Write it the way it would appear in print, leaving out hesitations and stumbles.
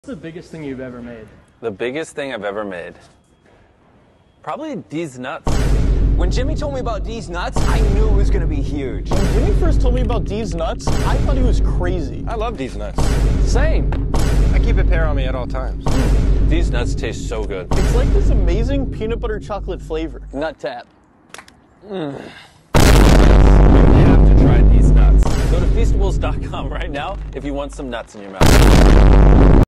What's the biggest thing you've ever made? The biggest thing I've ever made? Probably Deez nuts. When Jimmy told me about Deez nuts, I knew it was going to be huge. When Jimmy first told me about Deez nuts, I thought he was crazy. I love Deez nuts. Same. I keep a pair on me at all times. These nuts taste so good. It's like this amazing peanut butter chocolate flavor. Nut tap. You have to try these nuts. Go to Feastables.com right now if you want some nuts in your mouth.